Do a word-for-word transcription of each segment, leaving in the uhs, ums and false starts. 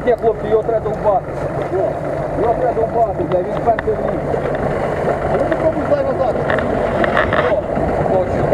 Ні, хлопці, його треба довбати. Його треба довбати, бля, він перший в ліг. А ну попробуй здай назад. О, хочу.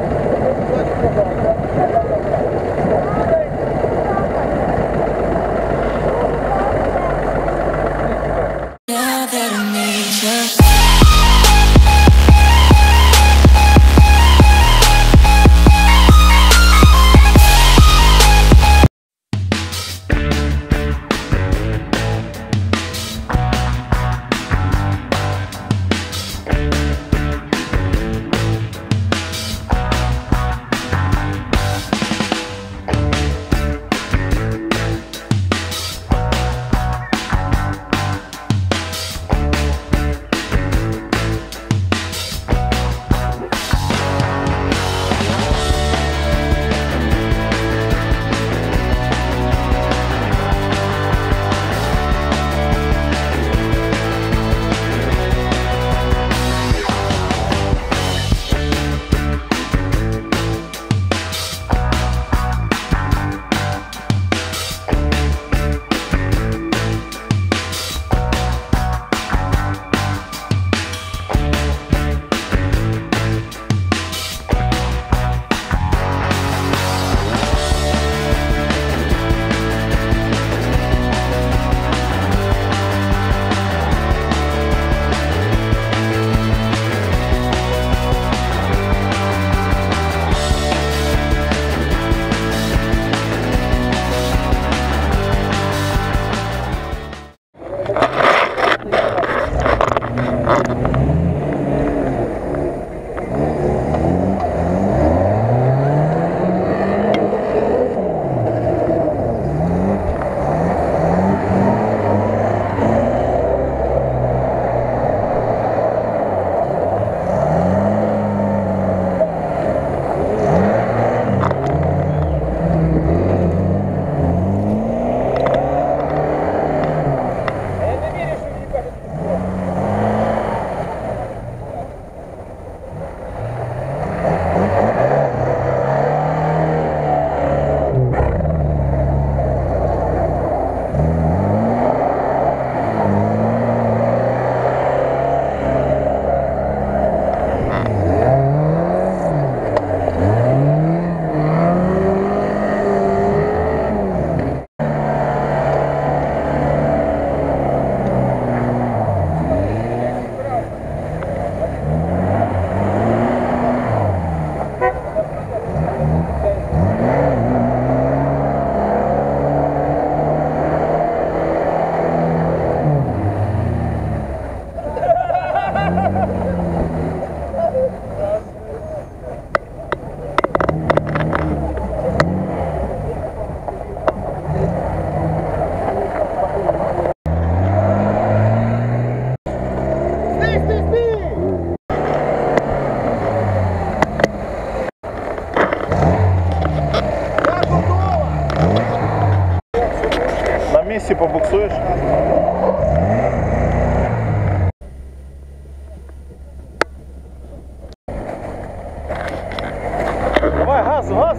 місці побуксуєш. Давай, газ, газ!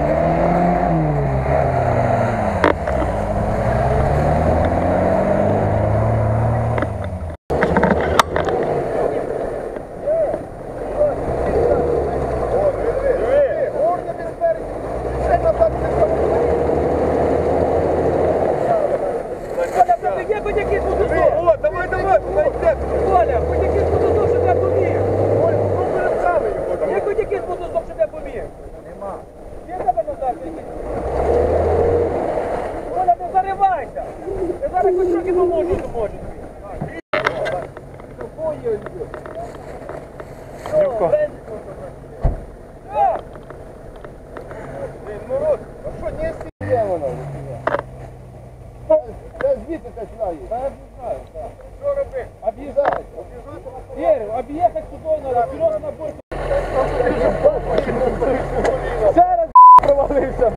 О, давай, давай, Коля, хоч якийсь мотоцикл, щоб я поміг. Коля, попробуй руками його. Є хоч якийсь мотоцикл, щоб я поміг. Нема. Є тебе назад? Коля, не заривайся. Я зараз хоч трохи поможу, допоможу. Нюко. А що, не сидя вона? Я звідти починаю. Та я не знаю, так. Що робити? Об'їжджати. Вірю, об'їхати туди треба, вперед на бой. Зараз провалився.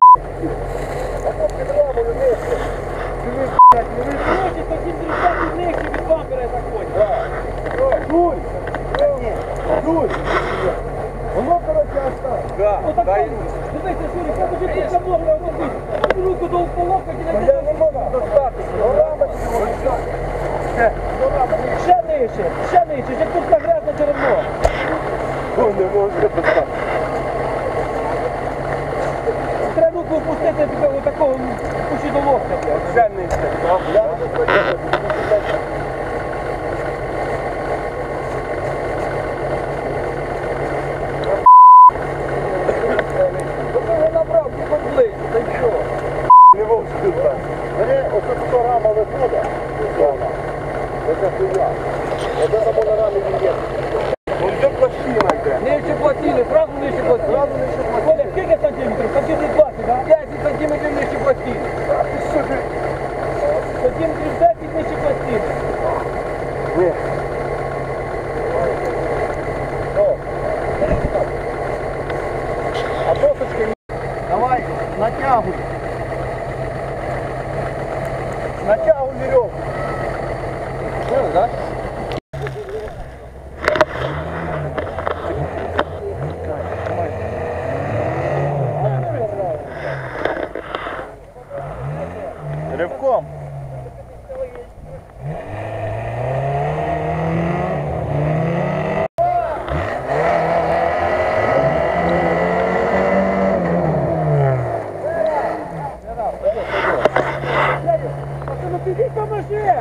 Короче, таким тридцять нижче від бампера заходить. Жуль! Жуль! Воно, короче, осталось. Да. Дивіться, Жуль, я хочу тут замовлю робити. Руку до полока і на я не можу достатися. Нижче пластини, зразу нижче пластини. Коля, скільки сантиметрів? Сантиметрів двадцять, так? десять сантиметрів нижче пластини. Сантиметрів десять нижче пластини. А досочки давай, натягуй. Натягуй веревку. Понял, да? Ривком. Ну підіть поможи!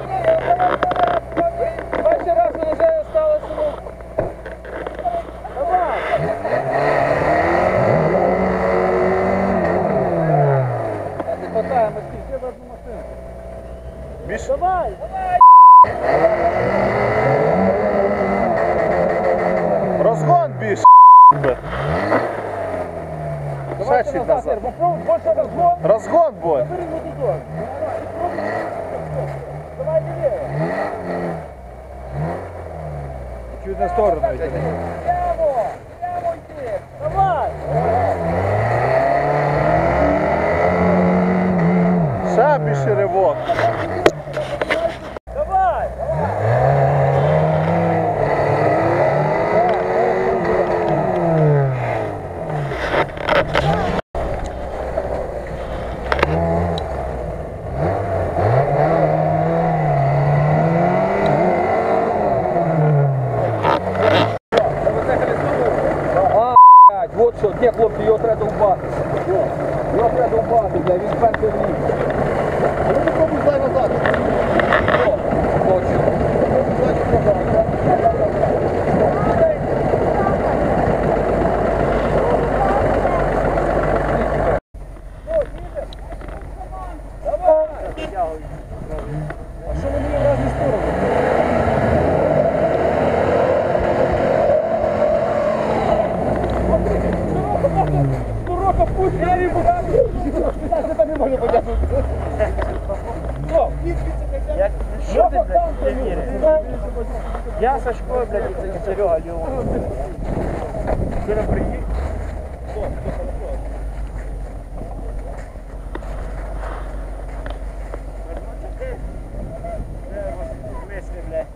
Перший раз мене вже сталося. Давай! Не хватає, ми всі в одну машину. Більше. Давай! Розгон більше. Давай Ще ще чуть назад, назад. попробуй, більше розгон. Розгон будь. Бери мотузок. Давай лівее. Чуть на сторону йти. Прямо! Прямо йти! Давай! Ще більше ривок. Давай! А, вот що, ні, хлопці, його треба довбати. Його треба довбати, бля, він перший вліз. А ну попробуй дай назад. Точно. Давай! А що вони в різні сторони? Дорога путь, я не буду. Я тебе не можу потягнути. Що? Що ти, блядь, не віриш? Я Сашко, блядь, це не Серега Леон. Вчора приїхав. Мислі, блядь.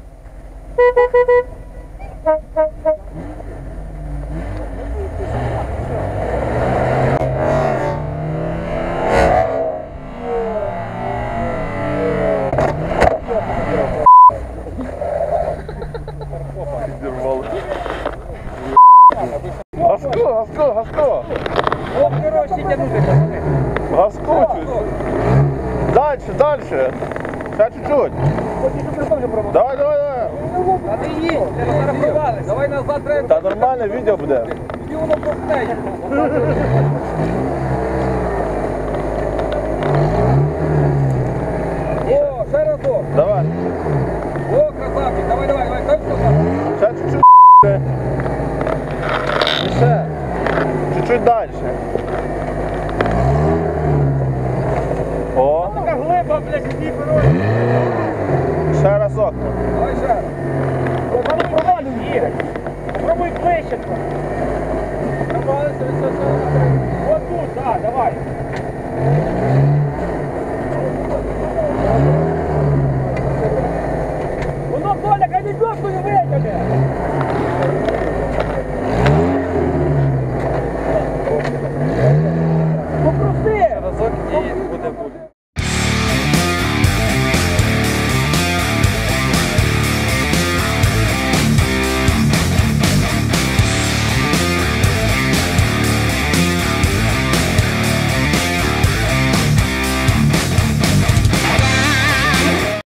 Підірвали. Газку, газку, газку. О, коротше, тягнути. Газку чуть. Дальше, дальше. Ще чуть-чуть. Давай, давай, давай. А ти їдь, не розрахували. Давай назад треба. Та нормальне відео буде. І воно повстає.